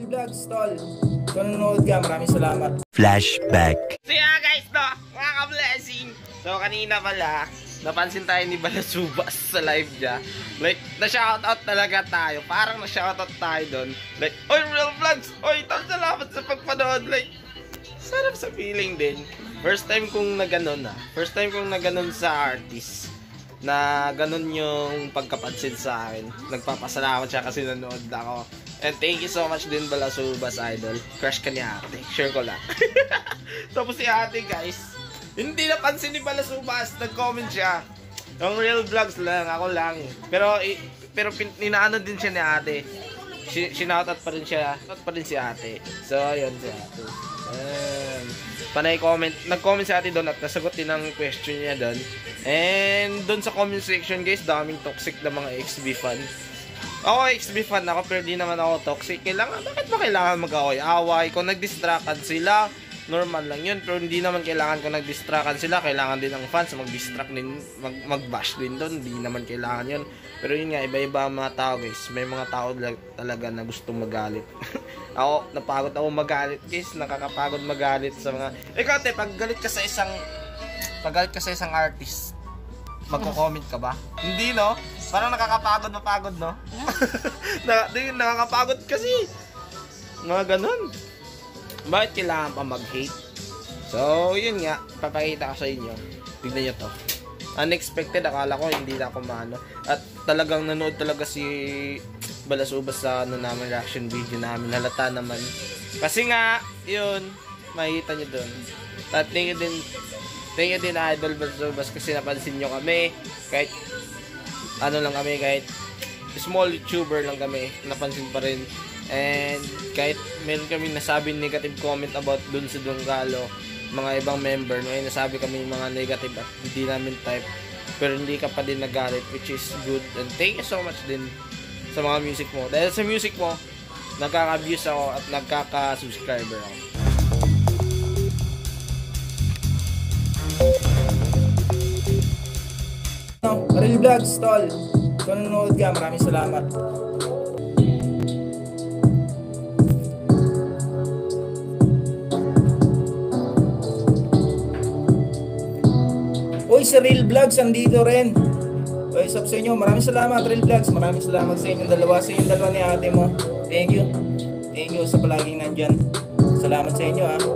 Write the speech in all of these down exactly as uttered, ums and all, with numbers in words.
Real Vlogs, tol. Kung nanonood ka, maraming salamat. Flashback. So yeah guys, no, mga ka-blessing. So kanina pala, napansin tayo ni Balasubas sa live niya. Like, na-shoutout talaga tayo. Parang na-shoutout tayo doon. Like, oy, Real Vlogs! Oy, tol, salamat sa pagpanood. Like, sarap sa feeling din. First time kong naganon ah. First time kong naganon sa artist. Na ganun yung pagkapansin sa akin. Nagpapasalamat siya kasi nanood ako. And thank you so much din Balasubas Idol. Crush ka ni ate. Share ko lang. Tapos si ate guys, hindi napansin ni Balasubas. Nag-comment siya. Yung Real Vlogs lang, ako lang. Pero pero inaano din siya ni ate. Sinoutout pa rin siya. Shoutout pa rin si ate. So ayun si ate. Um, panay comment, nag-comment si ate doon at nasagot din ang question niya doon. And doon sa comment section guys, daming toxic na mga X B fan. Ako X B fan ako pero di naman ako toxic. Kailangan, bakit ba kailangan mag-away-away? Kung nag-distractan sila, normal lang yun. Pero hindi naman kailangan kung nag-distractan sila, kailangan din ng fans mag-distract din, mag-bash din doon. Hindi naman kailangan yun. Pero yun nga, iba-iba mga tao guys. May mga tao talaga na gustong magalit. Ako, napagod ako magalit guys. Nakakapagod magalit sa mga... Ikaw te, pag galit ka sa isang... Pag galit ka sa isang artist, magko-comment ka ba? Hindi no? Parang nakakapagod mapagod no? na, nakakapagod kasi. Mga ganun. Bakit kailangan pa mag-hate? So, yun nga. Papakita ko sa inyo. Tignan nyo to. Unexpected. Akala ko hindi na ako maano. At talagang nanood talaga si Balasubas sa ano naman, reaction video namin. Halata naman. Kasi nga, yun. Makikita nyo dun. At thank you din, thank you din Idol Balasubas kasi napansin nyo kami. Kahit ano lang kami, kahit small YouTuber lang kami, napansin pa rin. And kahit meron kami nasabi negative comment about dun sa Donggalo, mga ibang member, may nasabi kami mga negative at hindi namin type, pero hindi ka pa din nagalit, which is good. And thank you so much din sa mga music mo. Dahil sa music mo, nagkaka-views ako at nagkaka-subscriber ako. Real Vlogs, tol. Kung nanonood ka, maraming salamat. Uy, si Real Vlogs, andito rin. Uy, sub sa inyo, maraming salamat Real Vlogs. Maraming salamat sa inyong dalawa. Sa inyong dalawa ni ate mo. Thank you. Thank you sa palaging nandyan. Salamat sa inyo ha.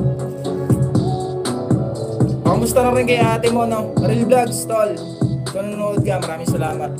Kamusta na rin kay ate mo, no? Real Vlogs, tol. Kung nanonood ka, maraming salamat.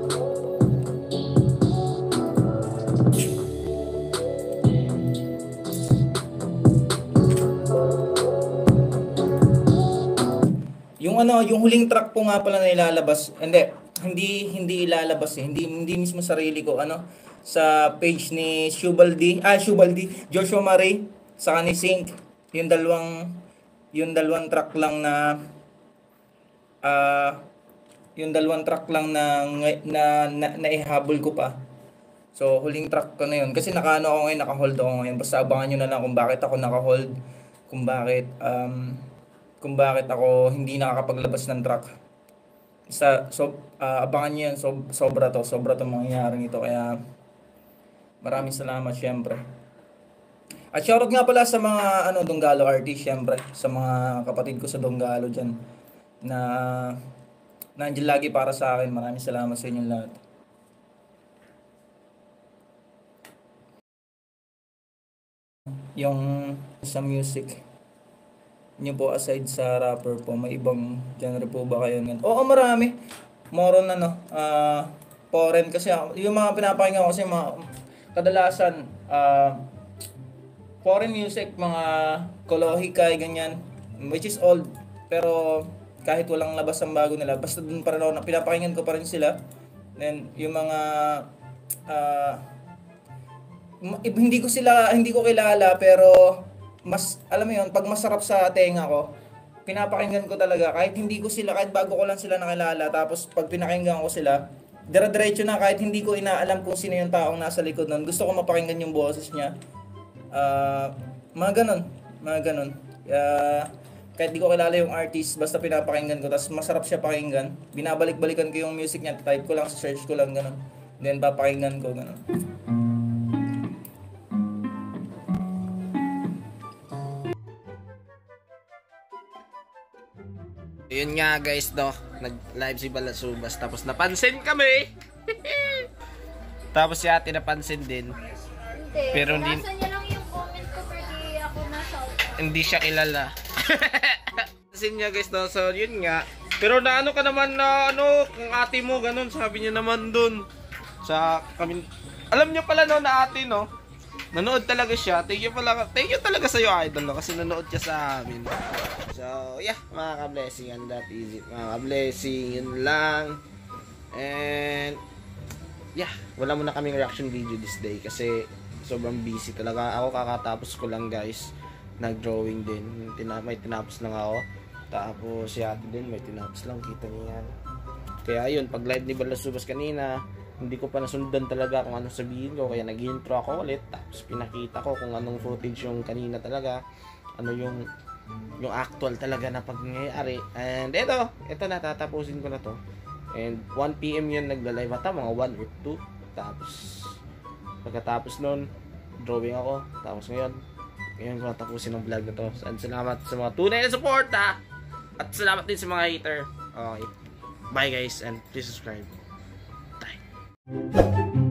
Yung ano, yung huling track po nga pala na ilalabas, hindi, hindi, hindi ilalabas eh. Hindi, hindi mismo sarili ko, ano, sa page ni Shubaldi, ah, Shubaldi, Joshua Marie, saka ni Sync, yung dalawang, yung dalawang track lang na, ah, uh, yung dalawang track lang na na, na naihabol ko pa. So, huling track ko na yun. Kasi nakaano ako ngayon, naka-hold ako ngayon. Basta abangan nyo na lang kung bakit ako naka-hold. Kung bakit, um, kung bakit ako hindi nakakapaglabas ng track. Sa, so, uh, abangan nyo yan. So, sobra to. Sobra to mangyayaring ito. Kaya, maraming salamat syempre. At shoutout nga pala sa mga ano, Donggalo artists syempre. Sa mga kapatid ko sa Donggalo dyan. Na... nandiyan lagi para sa akin. Maraming salamat sa inyong lahat. Yung sa music niyo po, aside sa rapper po, may ibang genre po ba kayo? Oo, marami. More on ano, uh, foreign kasi ako. Yung mga pinapakinggan ko kasi mga kadalasan uh, foreign music, mga Kolohikay, ganyan. Which is old. Pero kahit walang labas ang bago nila, basta dun pa rin ako, pinapakinggan ko pa rin sila. Then, yung mga, uh, hindi ko sila, hindi ko kilala, pero, mas, alam mo yun, pag masarap sa tenga ko, pinapakinggan ko talaga, kahit hindi ko sila, kahit bago ko lang sila nakilala, tapos pag pinakinggan ko sila, dire-diretso na, kahit hindi ko inaalam kung sino yung taong nasa likod nun, gusto ko mapakinggan yung boses niya. Uh, mga ganon, mga ganon. Uh, kahit di ko kilala yung artist, basta pinapakinggan ko, tapos masarap siya pakinggan, binabalik-balikan ko yung music niya, type ko lang, search ko lang, gano'n. Then papakinggan ko, gano'n. Yun nga guys, no, nag-live si Balasubas, tapos napansin kami. Tapos si ate napansin din. Hindi, pero hindi, niya lang yung comment ko pero di ako na-shout. Hindi siya kilala. Pansin niya guys, no, so yun nga. Pero naano ka naman na ano, kung ate mo ganun, sabi niya naman dun. Sa kami, alam niyo pala no na ate no, nanood talaga siya. Thank you pala, thank you talaga sa iyo idol no, kasi nanood siya sa amin. So, yeah, mga ka-blessing, and that is it. Mga ka-blessing, yun lang. And, yeah, wala muna kaming reaction video this day kasi sobrang busy talaga. Ako kakatapos ko lang guys, nag-drawing din. Tina may tinapos lang ako. Tapos si ate din, may tinapos lang. Kita niya yan. Kaya yun, pag live ni Balasubas kanina, hindi ko pa nasundan talaga kung anong sabihin ko. Kaya nag-intro ako ulit. Tapos pinakita ko kung anong footage yung kanina talaga. Ano yung yung actual talaga na pangyayari. And eto, eto na, tatapusin ko na to. And one P M yun nagla-live ata, mga one or two. Tapos pagkatapos nun, drawing ako. Tapos ngayon, ngayon ko natapusin ng vlog na to. And salamat sa mga tunay na support ha. At salamat din sa mga hater. Okay. Bye guys, and please subscribe. Bye.